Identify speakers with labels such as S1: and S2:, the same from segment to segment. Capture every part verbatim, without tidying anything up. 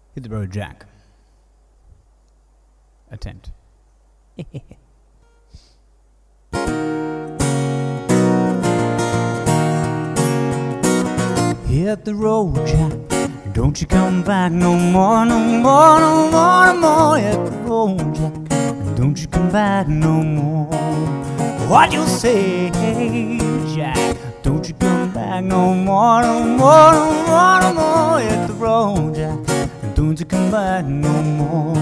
S1: Hit the road, Jack. Attempt. Hit the road, Jack. Don't you come back no more, no more, no more, no more. Hit the road, Jack. Don't you come back no more. What you say, Jack? Don't you come back no more, no more, no more, no more. Hit the road, Jack. Don't you come back no more.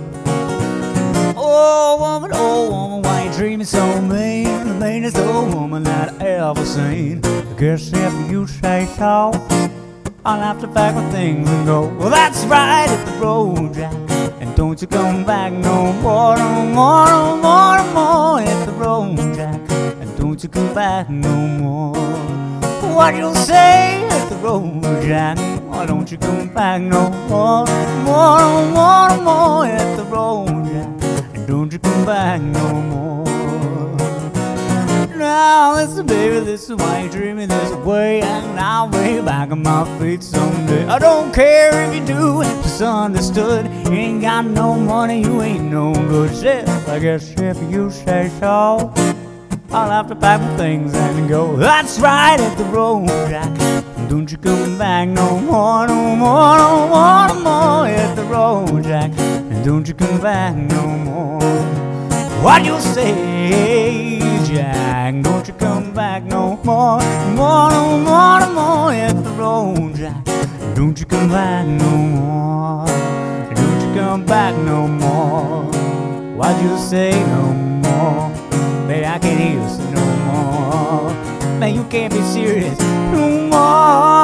S1: Oh woman, oh woman, why you treat me so mean? The meanest old woman that I ever seen. I guess if you say so, I'll have to pack my things and go. Well, that's right, hit the road, Jack. And don't you come back no more, no more, no more, no more. Hit the road, Jack. And don't you come back no more. What you say, hit the road, Jack. Why don't you come back no more, no more, no more, no more. Hit the road, Jack. And don't you come back no more. Now listen, baby, this is why you treat me this way, and I'll be back on my feet someday. I don't care if you do, just understood. You ain't got no money, you ain't no good. Shit, I guess if you say so, I'll have to pack my things and go. That's right, hit the road, Jack. Don't you come back no more, no more, no more, no more. Hit the road, Jack. And don't you come back no more. What you say, Jack? Don't you come back no more, no more, no more, no more. Hit the road, Jack. Don't you come back no more. Don't you come back no more. What you say no more? Baby, I can't hear you no more. Man, you can't be serious no more.